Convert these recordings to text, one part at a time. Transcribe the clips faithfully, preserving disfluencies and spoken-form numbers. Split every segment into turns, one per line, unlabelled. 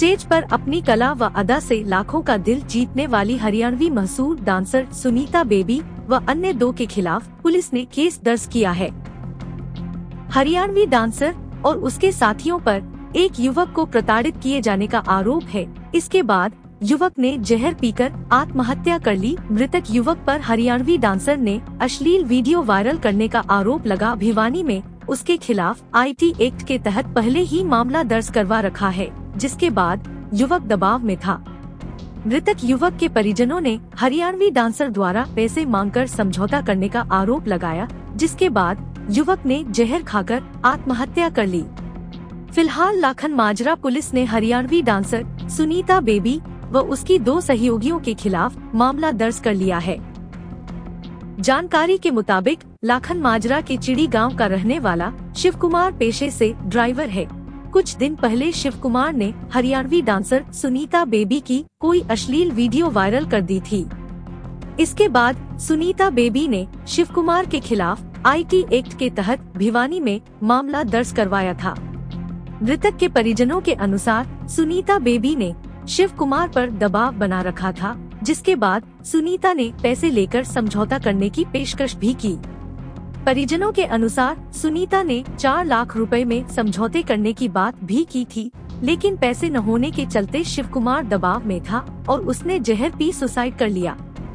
Stage पर अपनी कला व अदा से लाखों का दिल जीतने वाली हरियाणवी मशहूर डांसर सुनीता बेबी व अन्य दो के खिलाफ पुलिस ने केस दर्ज किया है। हरियाणवी डांसर और उसके साथियों पर एक युवक को प्रताड़ित किए जाने का आरोप है। इसके बाद युवक ने जहर पीकर आत्महत्या कर ली। मृतक युवक पर हरियाणवी डांसर ने अश्लील वीडियो वायरल करने का आरोप लगा। भिवानी में उसके खिलाफ आईटी एक्ट के तहत पहले ही मामला दर्ज करवा रखा है, जिसके बाद युवक दबाव में था। मृतक युवक के परिजनों ने हरियाणवी डांसर द्वारा पैसे मांगकर समझौता करने का आरोप लगाया, जिसके बाद युवक ने जहर खाकर आत्महत्या कर ली। फिलहाल लाखन माजरा पुलिस ने हरियाणवी डांसर सुनीता बेबी व उसकी दो सहयोगियों के खिलाफ मामला दर्ज कर लिया है। जानकारी के मुताबिक लाखन माजरा के चिड़ी गांव का रहने वाला शिव कुमार पेशे से ड्राइवर है। कुछ दिन पहले शिव कुमार ने हरियाणवी डांसर सुनीता बेबी की कोई अश्लील वीडियो वायरल कर दी थी। इसके बाद सुनीता बेबी ने शिव कुमार के खिलाफ आईटी एक्ट के तहत भिवानी में मामला दर्ज करवाया था। मृतक के परिजनों के अनुसार सुनीता बेबी ने शिव कुमार पर दबाव बना रखा था, जिसके बाद सुनीता ने पैसे लेकर समझौता करने की पेशकश भी की। परिजनों के अनुसार सुनीता ने चार लाख रुपए में समझौते करने की बात भी की थी, लेकिन पैसे न होने के चलते शिव कुमार दबाव में था और उसने जहर पी सुसाइड कर लिया।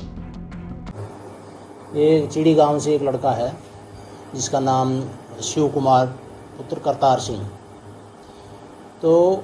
ये चिड़ी गांव से एक लड़का है जिसका नाम शिव कुमार पुत्र करतार सिंह। तो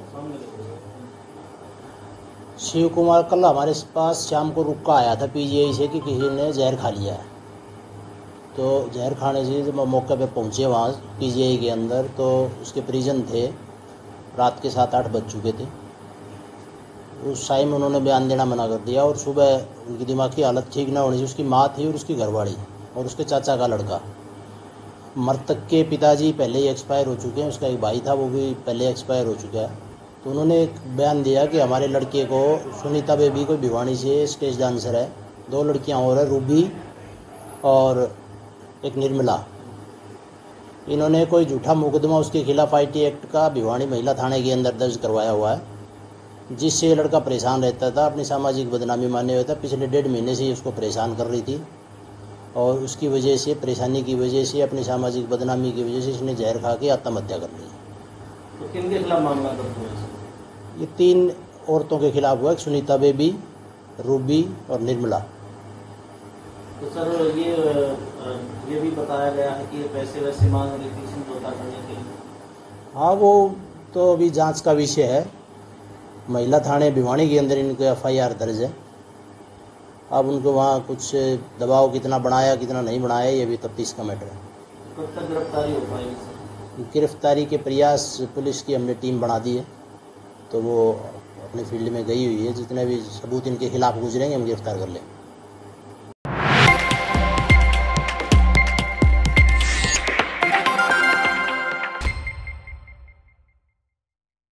शिव कुमार कल हमारे पास शाम को रुक का आया था पीजीआई से कि किसी ने जहर खा लिया है। तो जहर खाने से जब मौके पे पहुंचे वहाँ पीजीआई के अंदर, तो उसके परिजन थे। रात के सात आठ बज चुके थे। उस टाइम उन्होंने बयान देना मना कर दिया और सुबह उनकी दिमागी हालत ठीक न होने से उसकी माँ थी और उसकी घरवाली और उसके चाचा का लड़का। मृतक के पिताजी पहले ही एक्सपायर हो चुके हैं, उसका एक भाई था वो भी पहले एक्सपायर हो चुका है। तो उन्होंने एक बयान दिया कि हमारे लड़के को सुनीता बेबी को भिवानी से स्टेज डांसर है, दो लड़कियां और है, रूबी और एक निर्मला। इन्होंने कोई झूठा मुकदमा उसके खिलाफ आईटी एक्ट का भिवानी महिला थाने के अंदर दर्ज करवाया हुआ है, जिससे ये लड़का परेशान रहता था, अपनी सामाजिक बदनामी माने हुए था। पिछले डेढ़ महीने से उसको परेशान कर रही थी और उसकी वजह से, परेशानी की वजह से, अपनी सामाजिक बदनामी की वजह से इसने जहर खा के आत्महत्या कर ली।
तो किन के खिलाफ मामला दर्ज हुआ है?
ये तीन औरतों के खिलाफ हुआ, सुनीता बेबी, रूबी और निर्मला।
तो सर ये ये भी बताया गया है कि ये पैसे वैसे मांग रही थी समझौता करने के लिए। हाँ,
वो तो अभी जांच का विषय है। महिला थाने भिवानी के अंदर इनको एफ आई आर दर्ज है। अब उनको वहाँ कुछ दबाव कितना बढ़ाया कितना नहीं बढ़ाया ये भी तफ्तीश का मैटर है।
कब तक गिरफ्तारी हो पाएगी?
गिरफ्तारी के प्रयास पुलिस की हमने टीम बना दी है, तो वो अपने फील्ड में गई हुई है। जितने भी सबूत इनके खिलाफ गुजरेंगे हम गिरफ्तार कर लेंगे।